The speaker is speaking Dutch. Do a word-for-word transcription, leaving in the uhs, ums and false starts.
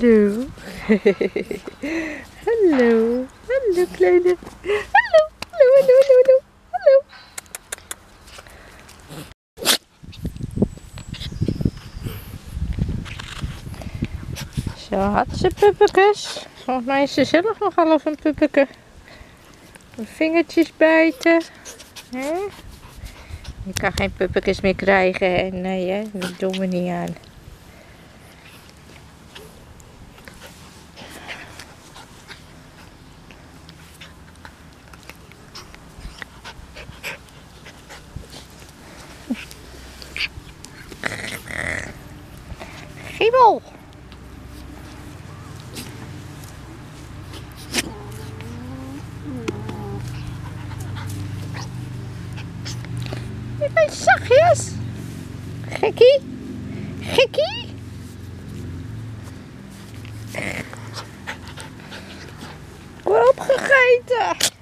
Hallo. Hallo. Hallo kleine. Hallo. Hallo, hallo, hallo, hallo. Zo had ze puppekes. Volgens mij is ze zelf nog half een puppeke. Vingertjes bijten. He? Je kan geen puppekes meer krijgen. En nee, hè? Dat doen we niet aan. Giebel! Je bent zachtjes! Gekkie! Gekkie! Word opgegeten!